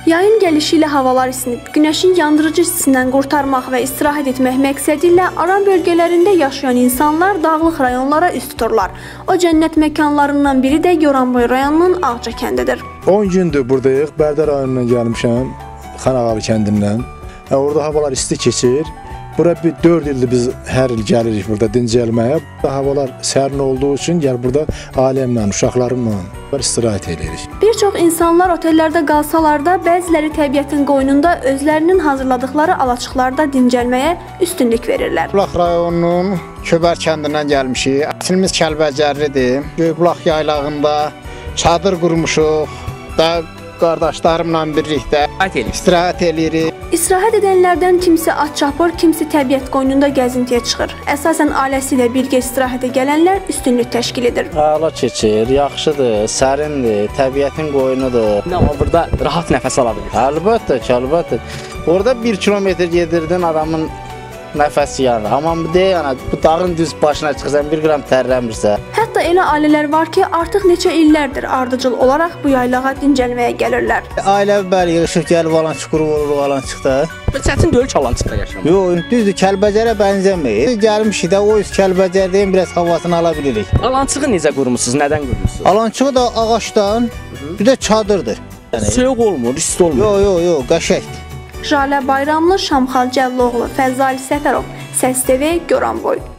Yayın gəlişi ilə havalar isinib, günəşin yandırıcı istisindən qurtarmaq və istirahət etmək məqsədi ilə Aran bölgələrində yaşayan insanlar dağlıq rayonlara üst tuturlar. O cənnət məkanlarından biri də Goranboy rayonunun Ağca kəndidir. 10 gündür buradayıq, Bərdə rayonundan gəlmişəm, Xanağalı kəndindən. Orada havalar isti keçir. Bura 4 ildir biz hər il gəlirik burada dincəlməyə. Havalar sərin olduğu üçün gəl burada ailəmlə, uşaqlarımla istirahət edirik. Bir çox insanlar otellərdə qalsalar da, bəziləri təbiətin qoynunda özlərinin hazırladıkları alaçıqlarda dincəlməyə üstünlük verirlər. Bulaq rayonunun Köbər kəndindən gəlmişik. Əslimiz Kəlbəcərlidir. Göybulaq yaylağında çadır qurmuşuq da qardaşlarımla birlikdə istirahət edirik. İstirahət edənlərdən kimisi at çapır, kimisi təbiət qoynunda gəzintiyə çıxır. Əsasən ailəsi ilə birgə istirahətə gələnlər üstünlük təşkil edir. Əla keçir, yaxşıdır, sərindir, təbiətin qoynudur. Amma burada rahat nəfəs ala bilir. Əlbəttə ki, əlbəttə. Orada 1 kilometr gedirdin adamın nəfəsi yanır. Amma bu dağın düz başına çıxırsan, 1 qram tərləmirsə. Hətta elə ailələr var ki, artıq neçə illərdir ardıcıl olaraq bu yaylağa dincəlməyə gəlirlər. Ailə bəli yığışıb gəlib Alançıq qrup oluruq Alançıqda. Çətin deyil ki, Alançıqda yaşamaq. Yox, düzdür, Kəlbəcərə bənzəmir. Gəlmişik də o üst Kəlbəcərdən biraz havasını ala bilirik. Alançığı necə qurmusunuz, nədən qurmusunuz? Alançığı da ağacdan, bir də çadırdır. Soyuq olmur, isti olmur. Yox, qəşəngdir. Jalə Bayramlı, Şamxal Cəlloğlu, Fəzzali Səfərov, Səs TV, Goranboy.